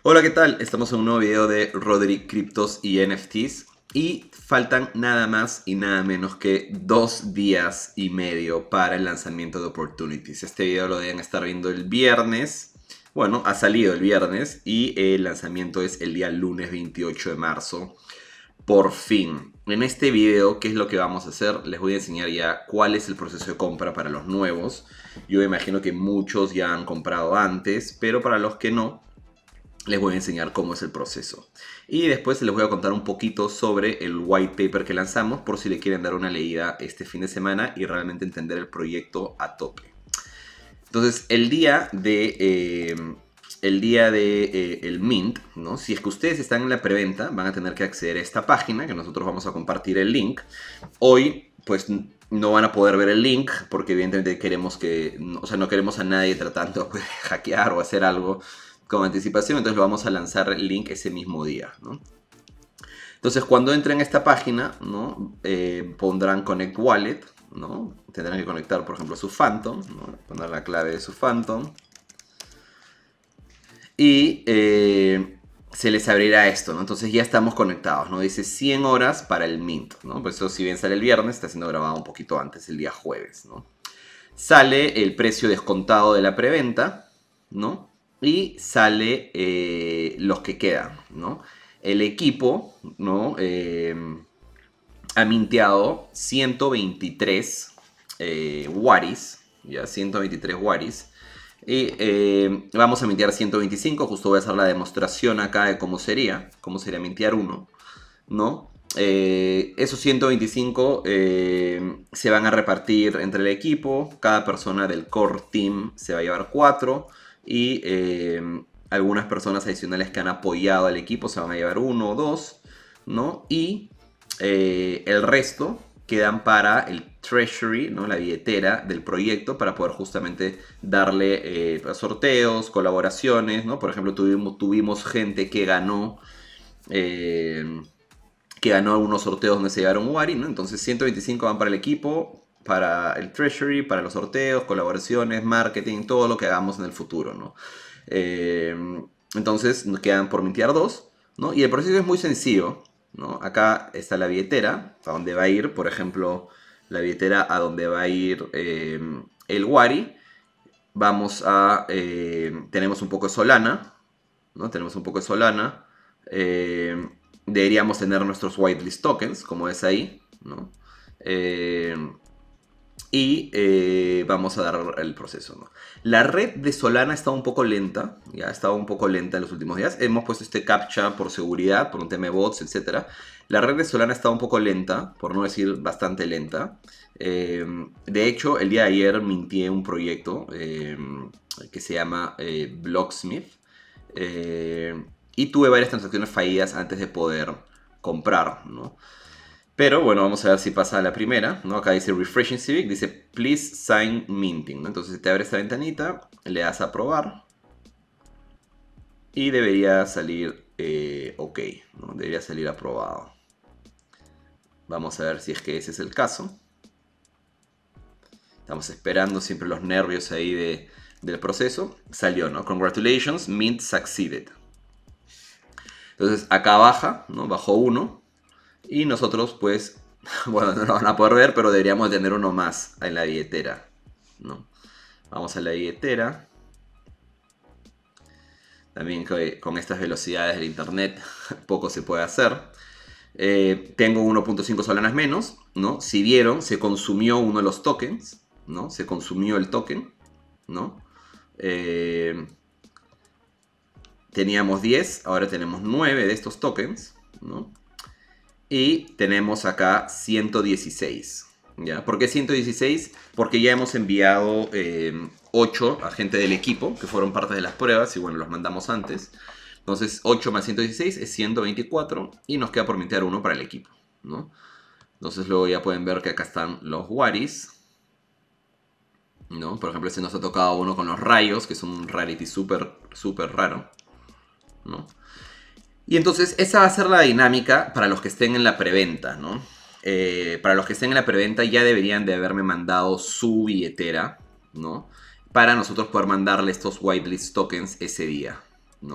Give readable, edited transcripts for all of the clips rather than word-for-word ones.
Hola, ¿qué tal? Estamos en un nuevo video de Roderick Cryptos y NFTs y faltan nada más y nada menos que 2 días y medio para el lanzamiento de Opportunities. Este video lo deben estar viendo el viernes. Bueno, ha salido el viernes y el lanzamiento es el día lunes 28 de marzo. Por fin. En este video, ¿qué es lo que vamos a hacer? Les voy a enseñar ya cuál es el proceso de compra para los nuevos. Yo imagino que muchos ya han comprado antes, pero para los que no, les voy a enseñar cómo es el proceso. Y después les voy a contar un poquito sobre el white paper que lanzamos por si le quieren dar una leída este fin de semana y realmente entender el proyecto a tope. Entonces, el día de el Mint, ¿no? Si es que ustedes están en la preventa, van a tener que acceder a esta página, que nosotros vamos a compartir el link. Hoy, pues, no van a poder ver el link, porque evidentemente queremos que, o sea, no queremos a nadie tratando de hackear o hacer algo con anticipación, entonces lo vamos a lanzar el link ese mismo día, ¿no? Entonces, cuando entren a esta página, ¿no? Pondrán Connect Wallet, ¿no? Tendrán que conectar, por ejemplo, su Phantom, ¿no? Poner la clave de su Phantom. Y se les abrirá esto, ¿no? Entonces ya estamos conectados, ¿no? Dice 100 horas para el Mint, ¿no? Pues eso, si bien sale el viernes, está siendo grabado un poquito antes, el día jueves, ¿no? Sale el precio descontado de la preventa, ¿no? Y sale los que quedan, ¿no? El equipo, ¿no? Ha minteado 123 Waris, ¿ya? 123 Waris. Y vamos a mintear 125, justo voy a hacer la demostración acá de cómo sería mintear uno, ¿no? Esos 125 se van a repartir entre el equipo, cada persona del core team se va a llevar 4 y algunas personas adicionales que han apoyado al equipo se van a llevar 1 o 2, ¿no? Y el resto quedan para el treasury, ¿no? La billetera del proyecto, para poder justamente darle sorteos, colaboraciones, ¿no? Por ejemplo, tuvimos gente que ganó algunos sorteos donde se llevaron Wari, ¿no? Entonces 125 van para el equipo, para el treasury, para los sorteos, colaboraciones, marketing, todo lo que hagamos en el futuro, ¿no? Entonces nos quedan por mintear 2, ¿no? Y el proceso es muy sencillo, ¿no? Acá está la billetera, a donde va a ir, por ejemplo, la billetera a donde va a ir el Wari. Vamos a... tenemos un poco de Solana, ¿no? Tenemos un poco de Solana. Deberíamos tener nuestros whitelist tokens, como es ahí, ¿no? Vamos a dar el proceso, ¿no? La red de Solana está un poco lenta, ya ha estado un poco lenta en los últimos días. Hemos puesto este captcha por seguridad, por un tema de bots, etc. La red de Solana está un poco lenta, por no decir bastante lenta. De hecho, el día de ayer mintié un proyecto que se llama Blocksmith. Y tuve varias transacciones fallidas antes de poder comprar, ¿no? Pero bueno, vamos a ver si pasa a la primera, ¿no? Acá dice Refreshing Civic, dice Please Sign Minting, ¿no? Entonces te abre esta ventanita, le das a aprobar y debería salir OK, ¿no? Debería salir aprobado. Vamos a ver si es que ese es el caso. Estamos esperando, siempre los nervios ahí del proceso. Salió, ¿no? Congratulations, Mint succeeded. Entonces acá baja, ¿no? Bajó 1. Y nosotros, pues, bueno, no lo van a poder ver, pero deberíamos tener uno más en la billetera, ¿no? Vamos a la billetera. También con estas velocidades del internet poco se puede hacer. Tengo 1.5 solanas menos, ¿no? Si vieron, se consumió uno de los tokens, ¿no? Se consumió el token, ¿no? Teníamos 10, ahora tenemos 9 de estos tokens, ¿no? Y tenemos acá 116. ¿Ya? ¿Por qué 116? Porque ya hemos enviado 8 a gente del equipo, que fueron parte de las pruebas, y bueno, los mandamos antes. Entonces 8 más 116 es 124, y nos queda por mintear uno para el equipo, ¿no? Entonces luego ya pueden ver que acá están los Waris, ¿no? Por ejemplo, este nos ha tocado uno con los rayos, que es un rarity súper raro, ¿no? Y entonces esa va a ser la dinámica para los que estén en la preventa, ¿no? Para los que estén en la preventa ya deberían de haberme mandado su billetera, ¿no? Para nosotros poder mandarle estos whitelist tokens ese día, ¿no?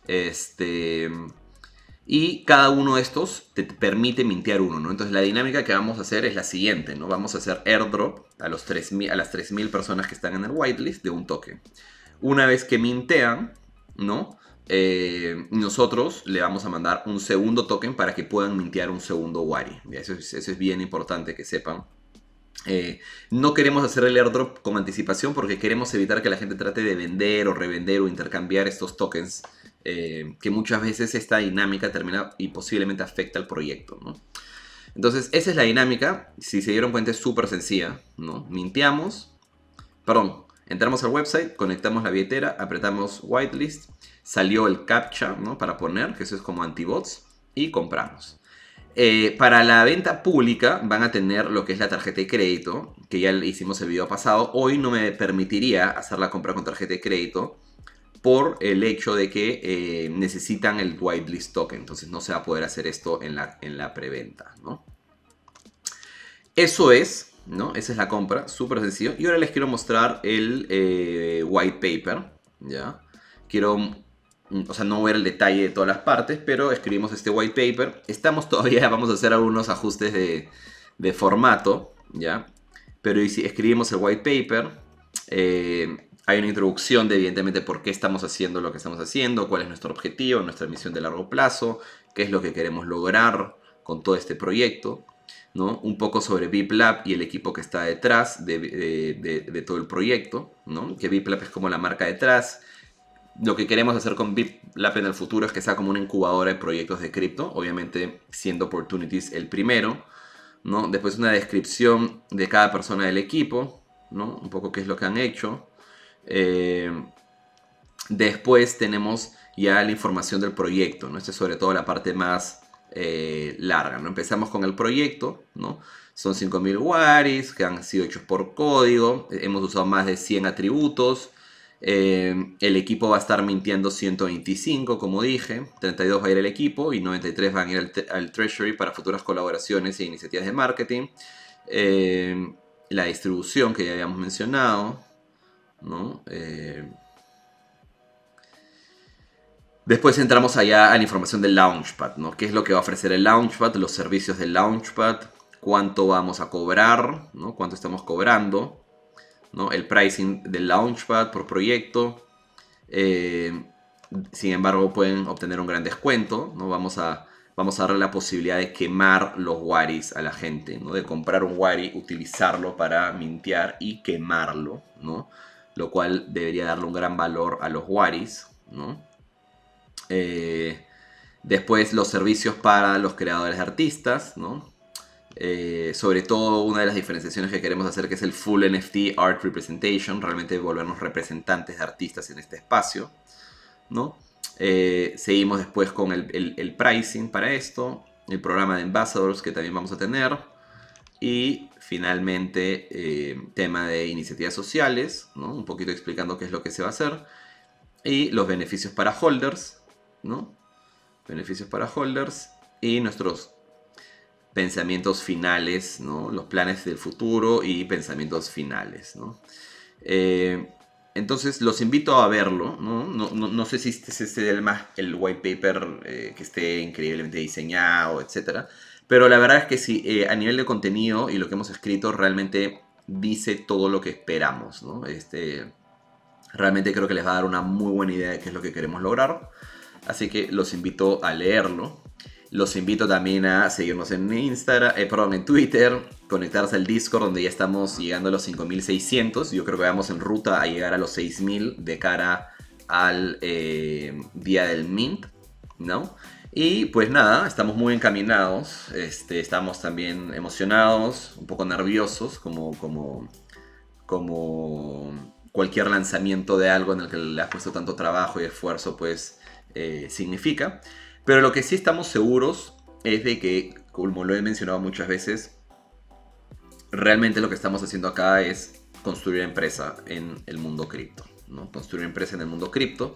Y cada uno de estos te permite mintear uno, ¿no? Entonces la dinámica que vamos a hacer es la siguiente, ¿no? Vamos a hacer airdrop a las 3.000 personas que están en el whitelist de un token. Una vez que mintean, ¿no? Nosotros le vamos a mandar un segundo token para que puedan mintear un segundo Wari. Eso es bien importante que sepan. No queremos hacer el airdrop con anticipación porque queremos evitar que la gente trate de vender o revender o intercambiar estos tokens, que muchas veces esta dinámica termina y posiblemente afecta al proyecto, ¿no? Entonces esa es la dinámica. Si se dieron cuenta es súper sencilla, ¿no? Entramos al website, conectamos la billetera, apretamos whitelist, salió el captcha, ¿no? Para poner, que eso es como antibots, y compramos. Para la venta pública van a tener lo que es la tarjeta de crédito, que ya le hicimos el video pasado. Hoy no me permitiría hacer la compra con tarjeta de crédito por el hecho de que necesitan el whitelist token. Entonces no se va a poder hacer esto en la preventa, ¿no? Eso es, ¿no? Esa es la compra, súper sencillo. Y ahora les quiero mostrar el white paper, ¿ya? O sea, no ver el detalle de todas las partes, pero escribimos este white paper. Vamos a hacer algunos ajustes de formato, ¿ya? Pero escribimos el white paper. Hay una introducción de, evidentemente, por qué estamos haciendo lo que estamos haciendo, cuál es nuestro objetivo, nuestra misión de largo plazo, qué es lo que queremos lograr con todo este proyecto, ¿no? Un poco sobre VipLab y el equipo que está detrás de todo el proyecto, ¿no? Que VipLab es como la marca detrás. Lo que queremos hacer con VipLab en el futuro es que sea como una incubadora de proyectos de cripto, obviamente siendo Opportunities el primero, ¿no? Después una descripción de cada persona del equipo, ¿no? Un poco qué es lo que han hecho. Después tenemos ya la información del proyecto, ¿no? Esta es sobre todo la parte más larga, ¿no? Empezamos con el proyecto, ¿no? Son 5.000 waris que han sido hechos por código, hemos usado más de 100 atributos. El equipo va a estar mintiendo 125, como dije, 32 va a ir al equipo y 93 van a ir al treasury para futuras colaboraciones e iniciativas de marketing. La distribución que ya habíamos mencionado, ¿no? Después entramos allá a la información del Launchpad, ¿no? ¿Qué es lo que va a ofrecer el Launchpad? Los servicios del Launchpad, cuánto vamos a cobrar, ¿no? Cuánto estamos cobrando, ¿no? El pricing del Launchpad por proyecto. Sin embargo, pueden obtener un gran descuento, ¿no? Vamos a darle la posibilidad de quemar los waris a la gente, ¿no? De comprar un wari, utilizarlo para mintear y quemarlo, ¿no? Lo cual debería darle un gran valor a los waris, ¿no? Después los servicios para los creadores de artistas, ¿no? Sobre todo una de las diferenciaciones que queremos hacer, que es el Full NFT Art Representation, realmente volvernos representantes de artistas en este espacio, ¿no? Seguimos después con el pricing para esto, el programa de ambassadors que también vamos a tener, y finalmente tema de iniciativas sociales, ¿no? Un poquito explicando qué es lo que se va a hacer, y los beneficios para holders, ¿no? Beneficios para holders y nuestros pensamientos finales, ¿no? Los planes del futuro y pensamientos finales, ¿no? Entonces los invito a verlo, ¿no? No sé si este es el white paper que esté increíblemente diseñado, etc. Pero la verdad es que sí, a nivel de contenido y lo que hemos escrito realmente dice todo lo que esperamos, ¿no? Realmente creo que les va a dar una muy buena idea de qué es lo que queremos lograr. Así que los invito a leerlo. Los invito también a seguirnos en en Twitter, conectarse al Discord donde ya estamos llegando a los 5.600. Yo creo que vamos en ruta a llegar a los 6.000 de cara al día del Mint, ¿no? Y pues nada, estamos muy encaminados. Estamos también emocionados, un poco nerviosos, como cualquier lanzamiento de algo en el que le has puesto tanto trabajo y esfuerzo, pues significa. Pero lo que sí estamos seguros es de que, como lo he mencionado muchas veces, realmente lo que estamos haciendo acá es construir empresa en el mundo cripto, ¿no? Construir empresa en el mundo cripto.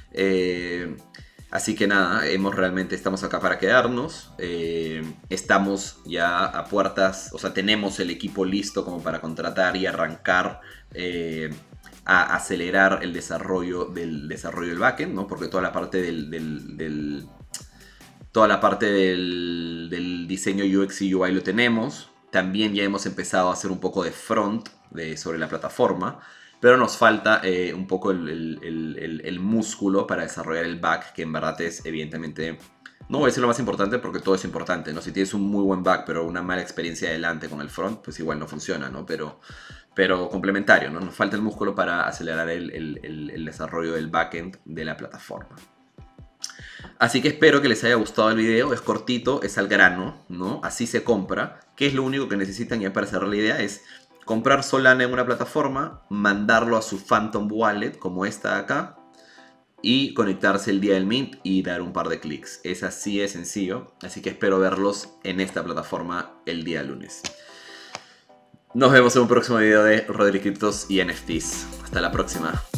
Así que nada, estamos acá para quedarnos. Estamos ya a puertas, o sea, tenemos el equipo listo como para contratar y arrancar a acelerar el desarrollo del backend, ¿no? Porque toda la parte del diseño UX y UI lo tenemos. También ya hemos empezado a hacer un poco de front sobre la plataforma, pero nos falta un poco el músculo para desarrollar el back, que en verdad es evidentemente, no voy a decir lo más importante porque todo es importante, ¿no? Si tienes un muy buen back pero una mala experiencia adelante con el front, pues igual no funciona, ¿no? Pero complementario, ¿no? Nos falta el músculo para acelerar el desarrollo del backend de la plataforma. Así que espero que les haya gustado el video. Es cortito, es al grano, ¿no? Así se compra. ¿Qué es lo único que necesitan ya para cerrar la idea? Es comprar Solana en una plataforma, mandarlo a su Phantom Wallet, como esta de acá, y conectarse el día del mint y dar un par de clics. Es así de sencillo. Así que espero verlos en esta plataforma el día lunes. Nos vemos en un próximo video de Roderick Cryptos y NFTs. Hasta la próxima.